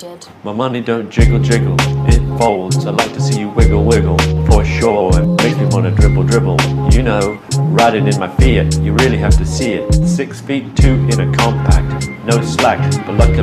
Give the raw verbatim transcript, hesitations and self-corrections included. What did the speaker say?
did. My money don't jiggle jiggle, it folds. I like to see you wiggle wiggle, for sure. It makes me wanna dribble dribble. You know, riding in my Fiat, you really have to see it. Six feet two in a compact, no slack, but luckily